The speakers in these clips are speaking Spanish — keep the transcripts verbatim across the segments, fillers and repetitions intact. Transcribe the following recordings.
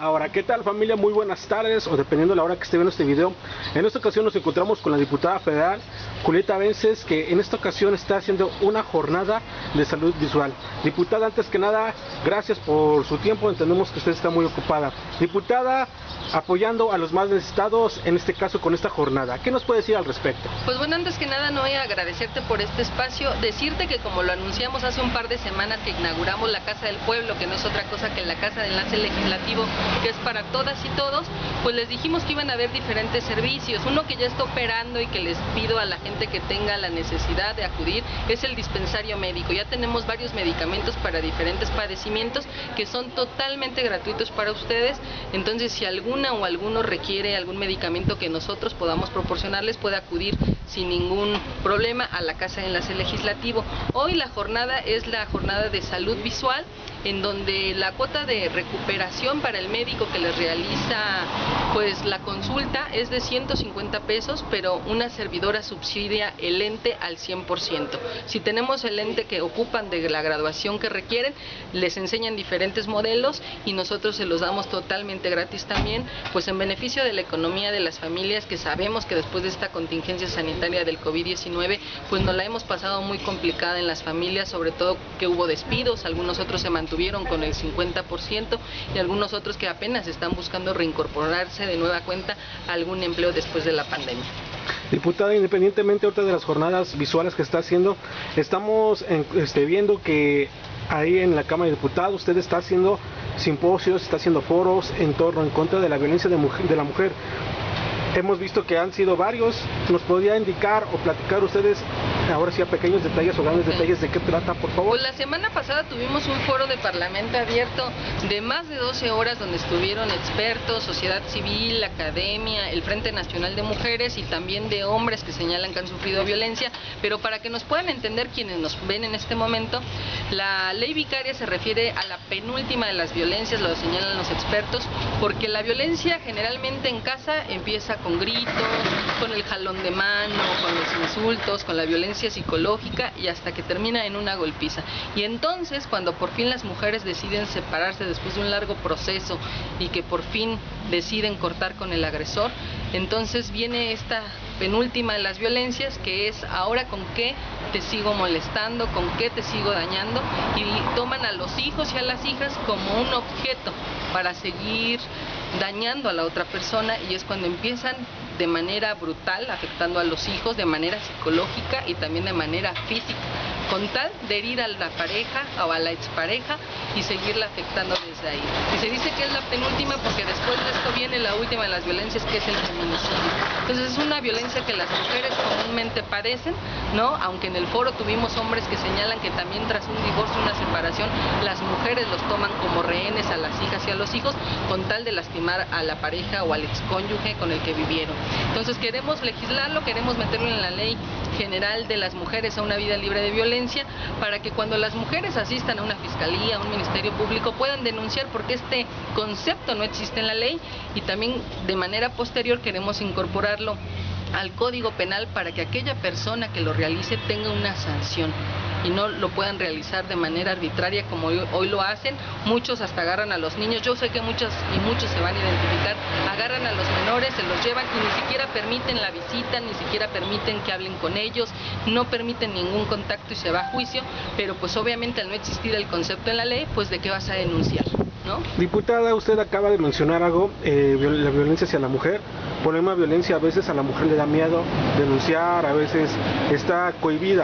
Ahora, ¿qué tal familia? Muy buenas tardes, o dependiendo de la hora que esté viendo este video. En esta ocasión nos encontramos con la diputada federal Julieta Vences, que en esta ocasión está haciendo una jornada de salud visual. Diputada, antes que nada, gracias por su tiempo, entendemos que usted está muy ocupada. Diputada, apoyando a los más necesitados, en este caso con esta jornada, ¿qué nos puede decir al respecto? Pues bueno, antes que nada no voy a agradecerte por este espacio, decirte que como lo anunciamos hace un par de semanas que inauguramos la Casa del Pueblo, que no es otra cosa que la Casa de Enlace Legislativo, que es para todas y todos, pues les dijimos que iban a haber diferentes servicios. Uno que ya está operando y que les pido a la gente que tenga la necesidad de acudir es el dispensario médico. Ya tenemos varios medicamentos para diferentes padecimientos que son totalmente gratuitos para ustedes. Entonces, si alguna o alguno requiere algún medicamento que nosotros podamos proporcionarles, puede acudir sin ningún problema a la Casa de Enlace Legislativo. Hoy la jornada es la jornada de salud visual, en donde la cuota de recuperación para el médico que les realiza pues la consulta es de ciento cincuenta pesos, pero una servidora subsidia el lente al cien por ciento. Si tenemos el lente que ocupan de la graduación que requieren, les enseñan diferentes modelos y nosotros se los damos totalmente gratis también, pues en beneficio de la economía de las familias, que sabemos que después de esta contingencia sanitaria del COVID diecinueve, pues nos la hemos pasado muy complicada en las familias, sobre todo que hubo despidos, algunos otros se mantuvieron con el cincuenta por ciento y algunos otros que apenas están buscando reincorporarse de nueva cuenta a algún empleo después de la pandemia. Diputada, independientemente ahorita de las jornadas visuales que está haciendo, estamos en, este, viendo que ahí en la Cámara de Diputados usted está haciendo simposios, está haciendo foros en torno, en contra de la violencia de, mujer, de la mujer. Hemos visto que han sido varios. ¿Nos podría indicar o platicar ustedes, ahora sí a pequeños detalles o grandes detalles, de qué trata, por favor? Pues la semana pasada tuvimos un foro de Parlamento abierto de más de doce horas donde estuvieron expertos, sociedad civil, academia, el Frente Nacional de Mujeres y también de hombres que señalan que han sufrido violencia. Pero para que nos puedan entender quienes nos ven en este momento, la ley vicaria se refiere a la penúltima de las violencias, lo señalan los expertos, porque la violencia generalmente en casa empieza con gritos, con el jalón de mano, con los insultos, con la violencia psicológica y hasta que termina en una golpiza. Y entonces, cuando por fin las mujeres deciden separarse después de un largo proceso y que por fin deciden cortar con el agresor, entonces viene esta penúltima de las violencias, que es ahora con qué te sigo molestando, con qué te sigo dañando, y toman a los hijos y a las hijas como un objeto para seguir dañando a la otra persona, y es cuando empiezan de manera brutal afectando a los hijos, de manera psicológica y también de manera física, con tal de herir a la pareja o a la expareja y seguirla afectando desde ahí. Y se dice que es la penúltima porque después de esto viene la última de las violencias, que es el feminicidio. Entonces es una violencia que las mujeres comúnmente padecen, ¿no? Aunque en el foro tuvimos hombres que señalan que también tras un divorcio, una separación, las mujeres los toman como rehenes a las hijas y a los hijos con tal de lastimar a la pareja o al excónyuge con el que vivieron. Entonces queremos legislarlo, queremos meterlo en la ley general de las mujeres a una vida libre de violencia, para que cuando las mujeres asistan a una fiscalía, a un ministerio público, puedan denunciar, porque este concepto no existe en la ley, y también de manera posterior queremos incorporarlo al Código Penal para que aquella persona que lo realice tenga una sanción y no lo puedan realizar de manera arbitraria como hoy, hoy lo hacen. Muchos hasta agarran a los niños, yo sé que muchas y muchos se van a identificar, agarran a los menores, se los llevan y ni siquiera permiten la visita, ni siquiera permiten que hablen con ellos, no permiten ningún contacto y se va a juicio, pero pues obviamente al no existir el concepto en la ley, pues de qué vas a denunciar, ¿no? Diputada, usted acaba de mencionar algo, eh, la violencia hacia la mujer. Por la misma violencia a veces a la mujer le da miedo denunciar, a veces está cohibida.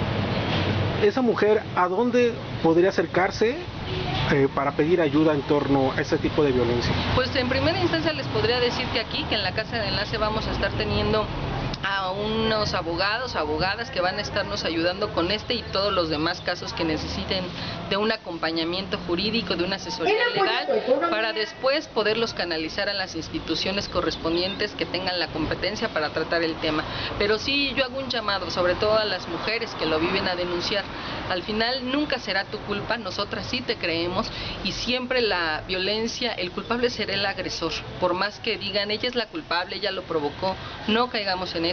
Esa mujer, ¿a dónde podría acercarse eh, para pedir ayuda en torno a ese tipo de violencia? Pues en primera instancia les podría decir que aquí, que en la Casa de Enlace vamos a estar teniendo a unos abogados, abogadas que van a estarnos ayudando con este y todos los demás casos que necesiten de un acompañamiento jurídico, de una asesoría legal, para después poderlos canalizar a las instituciones correspondientes que tengan la competencia para tratar el tema. Pero sí, yo hago un llamado, sobre todo a las mujeres que lo viven, a denunciar. Al final nunca será tu culpa, nosotras sí te creemos, y siempre la violencia, el culpable será el agresor. Por más que digan, ella es la culpable, ella lo provocó, no caigamos en eso.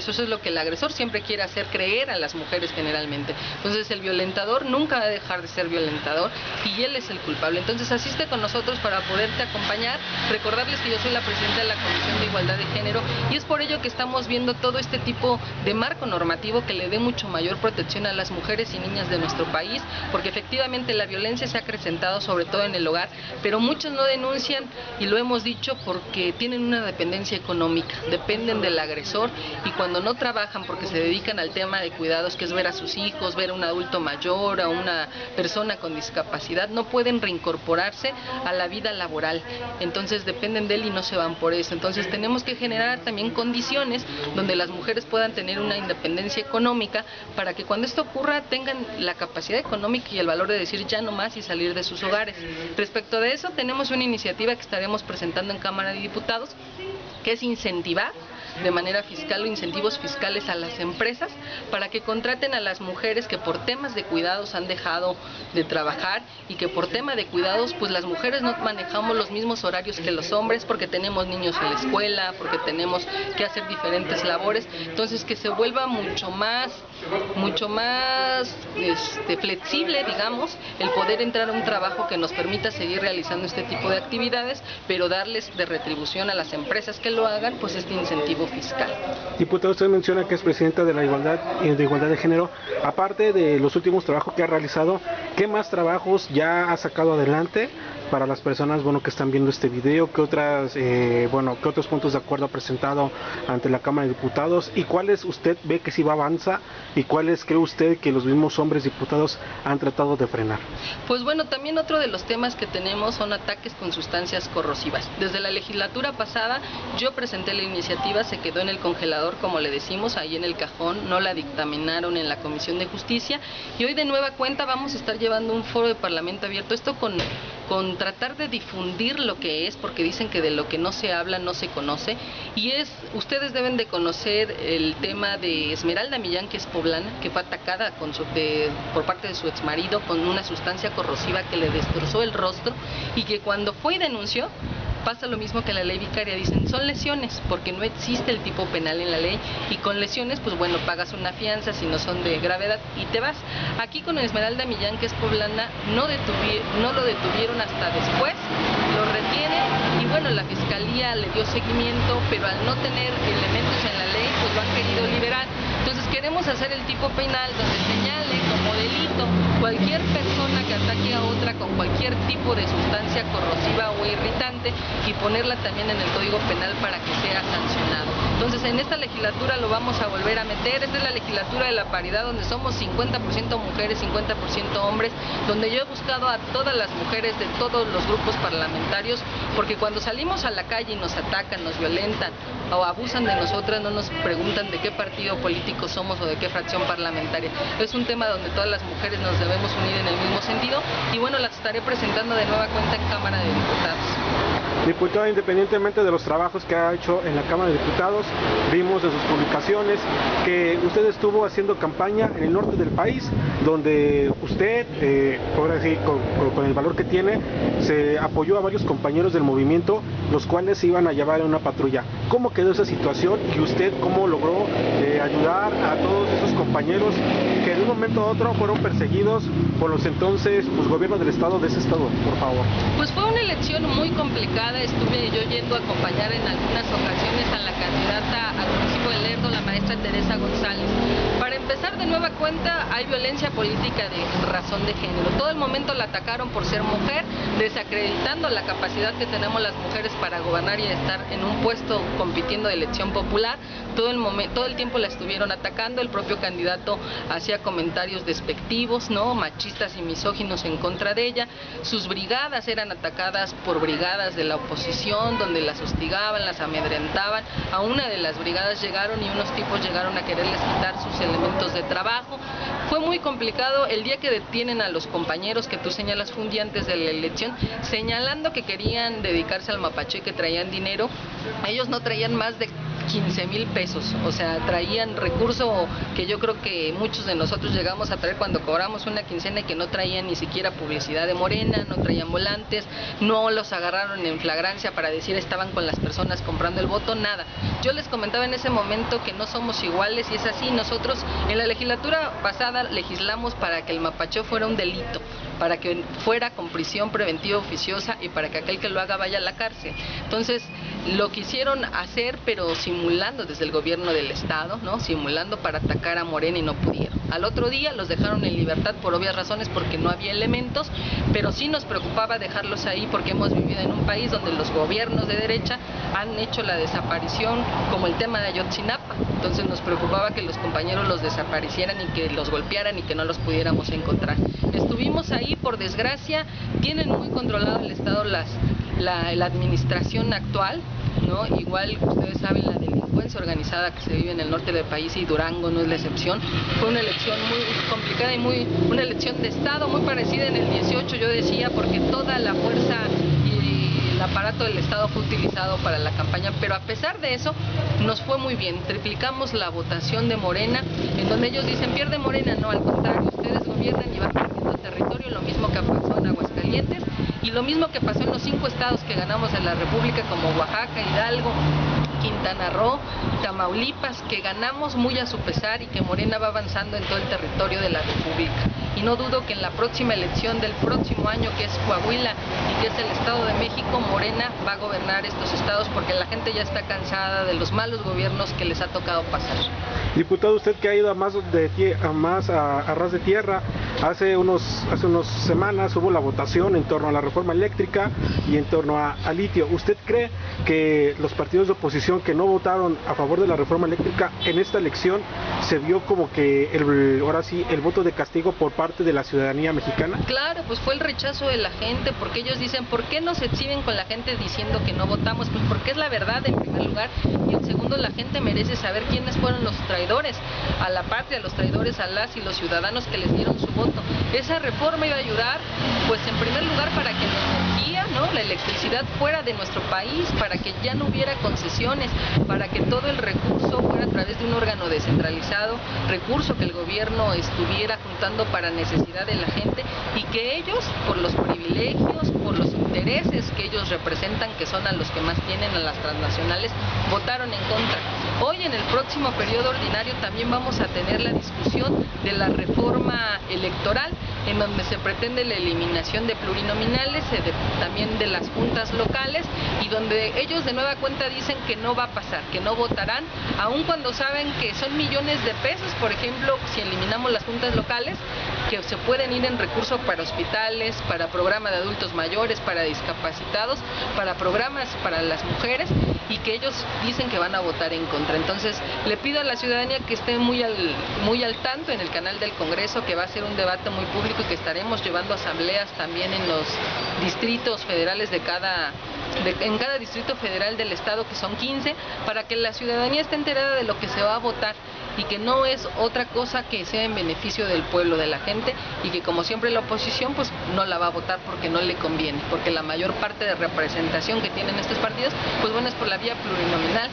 eso. Eso es lo que el agresor siempre quiere hacer creer a las mujeres generalmente. Entonces el violentador nunca va a dejar de ser violentador y él es el culpable. Entonces asiste con nosotros para poderte acompañar, recordarles que yo soy la presidenta de la Comisión de Igualdad de Género y es por ello que estamos viendo todo este tipo de marco normativo que le dé mucho mayor protección a las mujeres y niñas de nuestro país, porque efectivamente la violencia se ha acrecentado sobre todo en el hogar, pero muchos no denuncian y lo hemos dicho porque tienen una dependencia económica, dependen del agresor y cuando no trabajan porque se dedican al tema de cuidados, que es ver a sus hijos, ver a un adulto mayor, a una persona con discapacidad, no pueden reincorporarse a la vida laboral, entonces dependen de él y no se van por eso. Entonces tenemos que generar también condiciones donde las mujeres puedan tener una independencia económica para que cuando esto ocurra tengan la capacidad económica y el valor de decir ya no más y salir de sus hogares. Respecto de eso tenemos una iniciativa que estaremos presentando en Cámara de Diputados, que es incentivar de manera fiscal o incentivos fiscales a las empresas para que contraten a las mujeres que por temas de cuidados han dejado de trabajar y que por tema de cuidados pues las mujeres no manejamos los mismos horarios que los hombres porque tenemos niños en la escuela, porque tenemos que hacer diferentes labores, entonces que se vuelva mucho más mucho más este, flexible, digamos, el poder entrar a un trabajo que nos permita seguir realizando este tipo de actividades, pero darles de retribución a las empresas que lo hagan pues este incentivo fiscal. Diputada, usted menciona que es presidenta de la igualdad y de igualdad de género. Aparte de los últimos trabajos que ha realizado, ¿qué más trabajos ya ha sacado adelante para las personas, bueno, que están viendo este video? ¿Qué otras, eh, bueno, qué otros puntos de acuerdo ha presentado ante la Cámara de Diputados? ¿Y cuáles usted ve que sí va avanza? ¿Y cuáles cree usted que los mismos hombres diputados han tratado de frenar? Pues bueno, también otro de los temas que tenemos son ataques con sustancias corrosivas. Desde la legislatura pasada yo presenté la iniciativa, se quedó en el congelador, como le decimos, ahí en el cajón, no la dictaminaron en la Comisión de Justicia y hoy de nueva cuenta vamos a estar llevando un foro de Parlamento abierto, esto con, con tratar de difundir lo que es, porque dicen que de lo que no se habla no se conoce, y es, ustedes deben de conocer el tema de Esmeralda Millán, que es poblana, que fue atacada con su, de, por parte de su exmarido con una sustancia corrosiva que le destrozó el rostro y que cuando fue y denunció, pasa lo mismo que la ley vicaria, dicen son lesiones porque no existe el tipo penal en la ley y con lesiones pues bueno pagas una fianza si no son de gravedad y te vas. Aquí con Esmeralda Millán, que es poblana, no, detuvi no lo detuvieron hasta después, lo retienen y bueno la fiscalía le dio seguimiento, pero al no tener elementos en la ley pues lo han querido liberar. Entonces queremos hacer el tipo penal donde señale como delito cualquier persona que ataque a otra con cualquier tipo de sustancia corrosiva o irritante y ponerla también en el Código Penal para que sea sancionado. Entonces en esta legislatura lo vamos a volver a meter. Esta es la legislatura de la paridad donde somos cincuenta por ciento mujeres, cincuenta por ciento hombres, donde yo he buscado a todas las mujeres de todos los grupos parlamentarios, porque cuando salimos a la calle y nos atacan, nos violentan o abusan de nosotras, no nos preguntan de qué partido político somos o de qué fracción parlamentaria. Es un tema donde todas las mujeres nos debemos unir en el mismo sentido y bueno, las estaré presentando de nueva cuenta en Cámara de Diputados. Diputada, independientemente de los trabajos que ha hecho en la Cámara de Diputados, vimos en sus publicaciones que usted estuvo haciendo campaña en el norte del país, donde usted, eh, por decir, con, con el valor que tiene, se apoyó a varios compañeros del movimiento, los cuales se iban a llevar en una patrulla. ¿Cómo quedó esa situación y usted cómo logró eh, ayudar a todos esos compañeros que de un momento a otro fueron perseguidos por los entonces pues, gobierno del estado de ese estado, por favor? Pues fue una elección muy complicada. Estuve yo yendo a acompañar en algunas ocasiones a la candidata al municipio de Lerdo, la maestra Teresa González. Para empezar, de nueva cuenta, hay violencia política de razón de género. Todo el momento la atacaron por ser mujer, desacreditando la capacidad que tenemos las mujeres para gobernar y estar en un puesto compitiendo de elección popular. Todo el momento, todo el tiempo la estuvieron atacando. El propio candidato hacía comentarios despectivos, ¿no? machistas y misóginos en contra de ella. Sus brigadas eran atacadas por brigadas de la oposición, donde las hostigaban, las amedrentaban. A una de las brigadas llegaron y unos tipos llegaron a quererles quitar sus elementos de trabajo. Fue muy complicado. El día que detienen a los compañeros que tú señalas fue un día antes de la elección, señalando que querían dedicarse al mapache y que traían dinero. Ellos no traían más de quince mil pesos, o sea, traían recurso que yo creo que muchos de nosotros llegamos a traer cuando cobramos una quincena y que no traían ni siquiera publicidad de Morena, no traían volantes, no los agarraron en flagrancia para decir estaban con las personas comprando el voto, nada. Yo les comentaba en ese momento que no somos iguales y es así. Nosotros en la legislatura pasada legislamos para que el mapacheo fuera un delito, para que fuera con prisión preventiva oficiosa y para que aquel que lo haga vaya a la cárcel. Entonces lo quisieron hacer, pero simulando desde el gobierno del estado, ¿no? Simulando para atacar a Morena y no pudieron. Al otro día los dejaron en libertad por obvias razones, porque no había elementos, pero sí nos preocupaba dejarlos ahí porque hemos vivido en un país donde los gobiernos de derecha han hecho la desaparición, como el tema de Ayotzinapa. Entonces nos preocupaba que los compañeros los desaparecieran y que los golpearan y que no los pudiéramos encontrar. Estuvimos ahí, por desgracia, tienen muy controlado el estado las, la, la administración actual, ¿no? Igual ustedes saben la delincuencia organizada que se vive en el norte del país y Durango no es la excepción. Fue una elección muy complicada y muy una elección de estado muy parecida en el dieciocho, yo decía, porque toda la fuerza y el aparato del estado fue utilizado para la campaña, pero a pesar de eso nos fue muy bien. Triplicamos la votación de Morena, en donde ellos dicen pierde Morena, no, al contrario, ustedes gobiernan y van perdiendo territorio, lo mismo que pasó en Aguascalientes y lo mismo que pasó en los cinco estados que ganamos en la República, como Oaxaca, Hidalgo, Quintana Roo, Tamaulipas, que ganamos muy a su pesar y que Morena va avanzando en todo el territorio de la República. Y no dudo que en la próxima elección del próximo año, que es Coahuila y que es el Estado de México, Morena va a gobernar estos estados porque la gente ya está cansada de los malos gobiernos que les ha tocado pasar. Diputado, usted que ha ido a más, de, a, más a, a ras de tierra, hace unos hace unas semanas hubo la votación en torno a la reforma eléctrica y en torno a, a litio. ¿Usted cree que los partidos de oposición que no votaron a favor de la reforma eléctrica en esta elección se vio como que el, ahora sí el voto de castigo por parte de la ciudadanía mexicana? Claro, pues fue el rechazo de la gente, porque ellos dicen, ¿por qué nos exhiben con la gente diciendo que no votamos? Pues porque es la verdad en primer lugar, y en segundo la gente merece saber quiénes fueron los traidores a la patria, los traidores a las y los ciudadanos que les dieron su voto. Esa reforma iba a ayudar, pues en primer lugar para que la energía, ¿no?, la electricidad fuera de nuestro país, para que ya no hubiera concesiones, para que todo el recurso fuera a través de un órgano descentralizado, recurso que el gobierno estuviera juntando para necesidad de la gente y que ellos, por los privilegios, por los intereses que ellos representan, que son a los que más tienen, a las transnacionales, votaron en contra. Hoy en el próximo periodo ordinario también vamos a tener la discusión de la reforma electoral, en donde se pretende la eliminación de plurinominales, de, también de las juntas locales, y donde ellos de nueva cuenta dicen que no va a pasar, que no votarán, aun cuando saben que son millones de pesos, por ejemplo, si eliminamos las juntas locales, que se pueden ir en recurso para hospitales, para programas de adultos mayores, para discapacitados, para programas para las mujeres, y que ellos dicen que van a votar en contra. Entonces le pido a la ciudadanía que esté muy al, muy al tanto en el canal del Congreso, que va a ser un debate muy público y que estaremos llevando asambleas también en los distritos federales de cada De, en cada distrito federal del estado, que son quince, para que la ciudadanía esté enterada de lo que se va a votar y que no es otra cosa que sea en beneficio del pueblo, de la gente, y que como siempre la oposición pues no la va a votar porque no le conviene, porque la mayor parte de representación que tienen estos partidos pues bueno es por la vía plurinominal.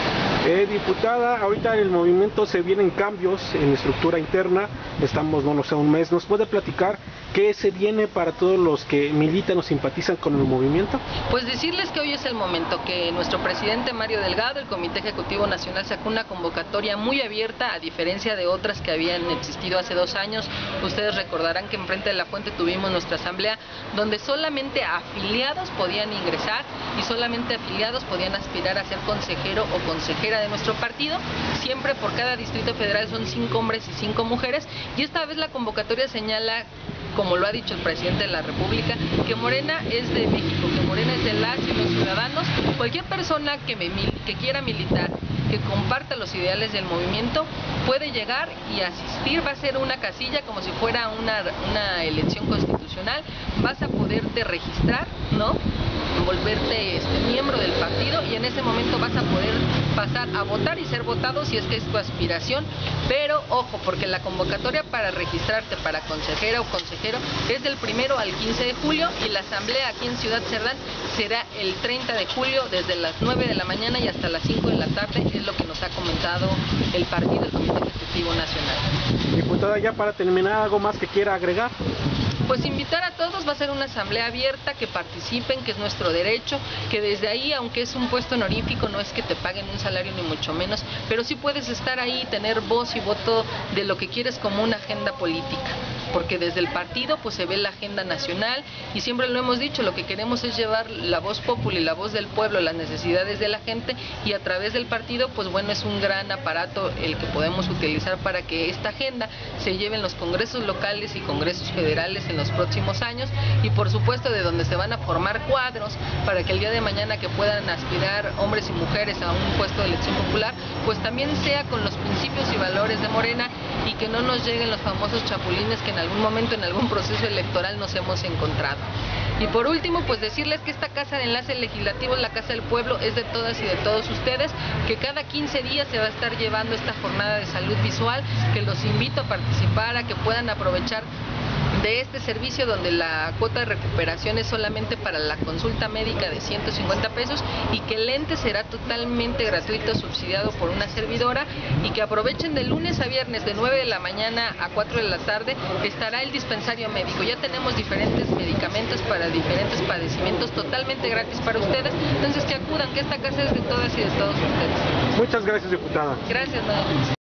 Eh, diputada, ahorita en el movimiento se vienen cambios en la estructura interna, estamos, no lo sé, un mes. ¿Nos puede platicar qué se viene para todos los que militan o simpatizan con el movimiento? Pues decirles que hoy es el momento, que nuestro presidente Mario Delgado, el Comité Ejecutivo Nacional, sacó una convocatoria muy abierta, a diferencia de otras que habían existido hace dos años. Ustedes recordarán que enfrente de la Fuente tuvimos nuestra asamblea, donde solamente afiliados podían ingresar y solamente afiliados podían aspirar a ser consejero o consejera de nuestro partido. Siempre por cada distrito federal son cinco hombres y cinco mujeres, y esta vez la convocatoria señala, como lo ha dicho el presidente de la República, que Morena es de México, que Morena es de las y los ciudadanos. Cualquier persona que, me, que quiera militar, que comparta los ideales del movimiento, puede llegar y asistir. Va a ser una casilla como si fuera una, una elección constitucional. Vas a poderte registrar, ¿no?, volverte este, miembro del partido, y en ese momento vas a poder pasar a votar y ser votado si es que es tu aspiración. Pero ojo, porque la convocatoria para registrarte para consejera o consejero es del primero al quince de julio, y la asamblea aquí en Ciudad Cerdán será el treinta de julio desde las nueve de la mañana y hasta las cinco de la tarde, es lo que nos ha comentado el partido, el Comité Ejecutivo Nacional. Diputada, ya para terminar, ¿algo más que quiera agregar? Pues invitar a todos, va a ser una asamblea abierta, que participen, que es nuestro derecho, que desde ahí, aunque es un puesto honorífico, no es que te paguen un salario ni mucho menos, pero sí puedes estar ahí, tener voz y voto de lo que quieres como una agenda política, porque desde el partido pues se ve la agenda nacional, y siempre lo hemos dicho, lo que queremos es llevar la voz popular, la voz del pueblo, las necesidades de la gente, y a través del partido pues bueno, es un gran aparato el que podemos utilizar para que esta agenda se lleve en los congresos locales y congresos federales en los próximos años, y por supuesto de donde se van a formar cuadros para que el día de mañana que puedan aspirar hombres y mujeres a un puesto de elección popular, pues también sea con los principios y valores de Morena, y que no nos lleguen los famosos chapulines que en algún momento, en algún proceso electoral nos hemos encontrado. Y por último, pues decirles que esta Casa de Enlace Legislativo, la Casa del Pueblo, es de todas y de todos ustedes, que cada quince días se va a estar llevando esta jornada de salud visual, que los invito a participar, a que puedan aprovechar de este servicio, donde la cuota de recuperación es solamente para la consulta médica de ciento cincuenta pesos, y que el lente será totalmente gratuito, subsidiado por una servidora, y que aprovechen de lunes a viernes de nueve de la mañana a cuatro de la tarde, estará el dispensario médico. Ya tenemos diferentes medicamentos para diferentes padecimientos totalmente gratis para ustedes, entonces que acudan, que esta casa es de todas y de todos ustedes. Muchas gracias, diputada. Gracias, madre.